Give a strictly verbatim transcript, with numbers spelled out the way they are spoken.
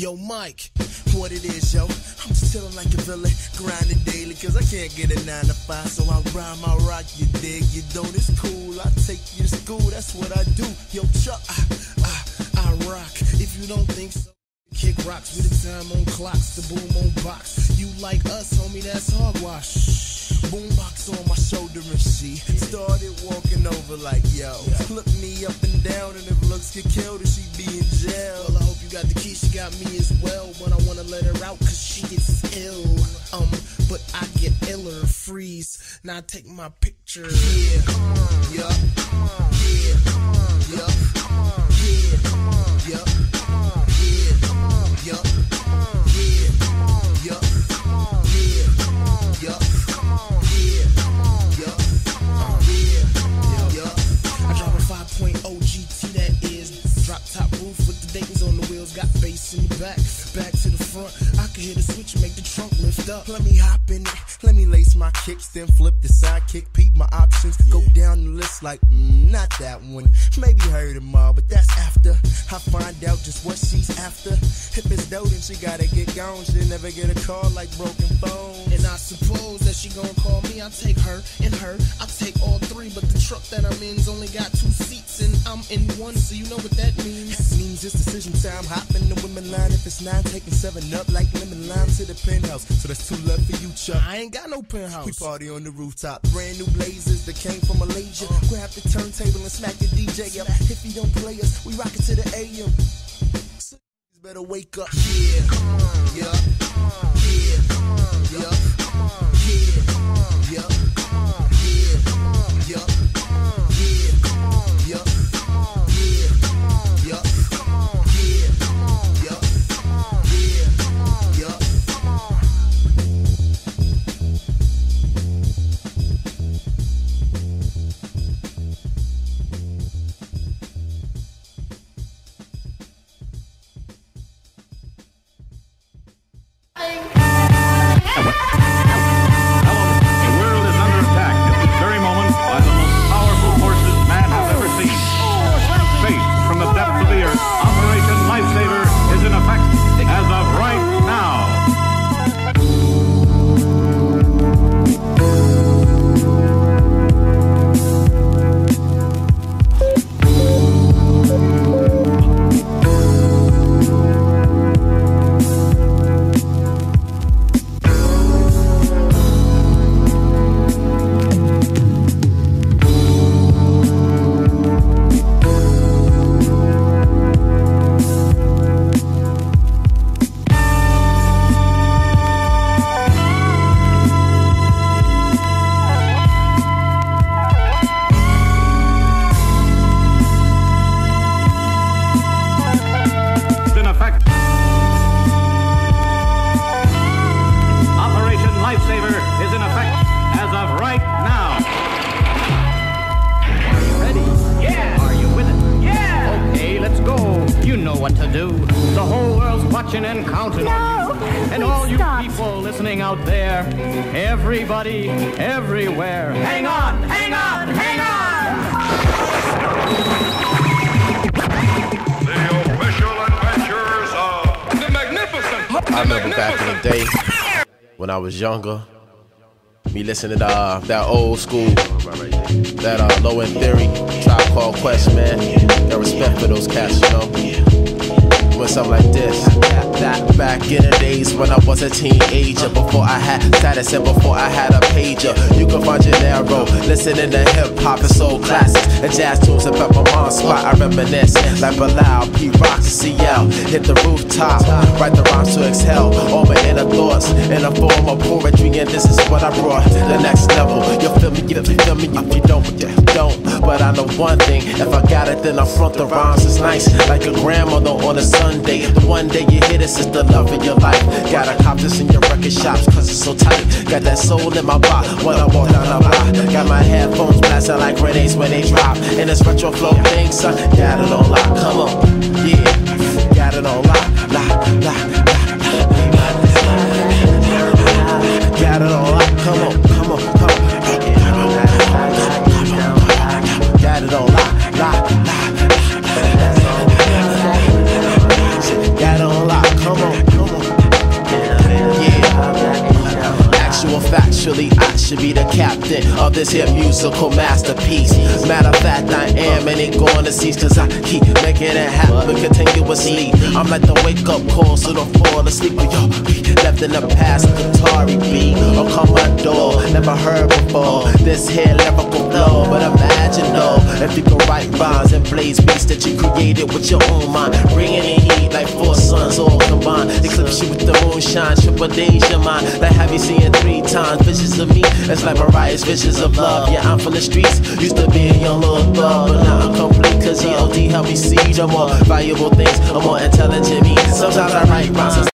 Yo, Mike, what it is, yo? I'm just chillin' like a villain, grinding daily, cause I can't get a nine to five, so I rhyme, I rock, you dig, you don't, it's cool, I take you to school, that's what I do. Yo, Chuck, I, I, I rock, if you don't think so. Kick rocks with the time on clocks, the boom on box. You like us, homie, that's hogwash. Boombox on my shoulder and she started walking over like, yo, look me up and down, and if looks get killed, then she be in jail. Well, I hope you got the key, she got me as well, but I wanna let her out cause she gets ill. Um, but I get iller, freeze. Now take my picture. Yeah, yeah, yeah, yeah, yeah, yeah. Yup, yeah, yup, yeah, yup, yeah, yup, yeah, yup. I drive a five point oh G T, that is drop top roof with the Dayton's on the wheels, got bass in the back, back to the front. I can hit the switch and make the trunk lift up. Let me hop in it, let me lace my kicks, then flip the sidekick, peep my options, go down the list like, mm, not that one. Maybe heard them all, but that's after I find out just what she's after. If it's dope, then she gotta get gone. She'll never get a call like broken phone. And I suppose that she gon' call me. I take her and her. I take all three, but the truck that I'm in's only got two seats, and I'm in one, so you know what that means. That means it's decision time. Hopping the women line. If it's nine, taking seven up like lemon lime to the penthouse. So that's two left for you, Chuck. I ain't got no penthouse. We party on the rooftop. Brand new blazers that came from Malaysia. Uh, Grab the turntable and smack the D J up. If he don't play us, we rock it to the A M. So better wake up. Yeah, yeah, yeah, yeah, yeah, yeah, yeah, yeah, yeah, yeah, yeah, yeah, yeah. Everybody, everywhere. Hang on, hang on, hang on! The official adventures of the Magnificent. I remember back in the day when I was younger, me listening to uh, that old school, that uh, Low End Theory, Tribe Called Quest, man. Got respect for those cats, you know. With something like this. Back in the days when I was a teenager, before I had status and before I had a pager, you can find your narrow listening to hip hop and soul classics and jazz tunes and Pepper Mom spot. I reminisce like Bilal, P Rocks, C L. Hit the rooftop, write the rhymes to exhale all my inner thoughts in a form of poetry, and this is what I brought to the next level. You feel me? You feel me? If you don't, you don't. But I know one thing: if I got it, then I front the rhymes. It's nice, like a grandmother on a Sunday. The one day you hear this is the love of your life. Gotta cop this in your record shops, cause it's so tight. Got that soul in my body when I walk down the block. Got my headphones blasting like grenades when they drop. And this retro flow thing, son, got it on lock. Come on, yeah, got it on lock, lock, lock, lock, lock. Got it on lock. Come on, come on, come on. Got it on lock, lock, lock. Got it on lock. Come on. factually, I should be the captain of this here musical masterpiece. Matter of fact, I am, and it going to cease, cause I keep making it happen continuously. I'm like the wake up call, so don't fall asleep. But yo, we left in the past, Atari B or Commodore, never heard before this here lyrical flow. But imagine though, if you can write rhymes and blaze beats that you created with your own mind, bringing in heat like four suns all combined. Eclipse you with the moonshine, triple days your mind. That have you seeing three times visions of me. It's like Mariah's visions of love. Yeah, I'm from the streets, used to be a young little thug, but now I'm complete cause G O D helped me see the more valuable things, a more intelligent me. Sometimes I write rhymes.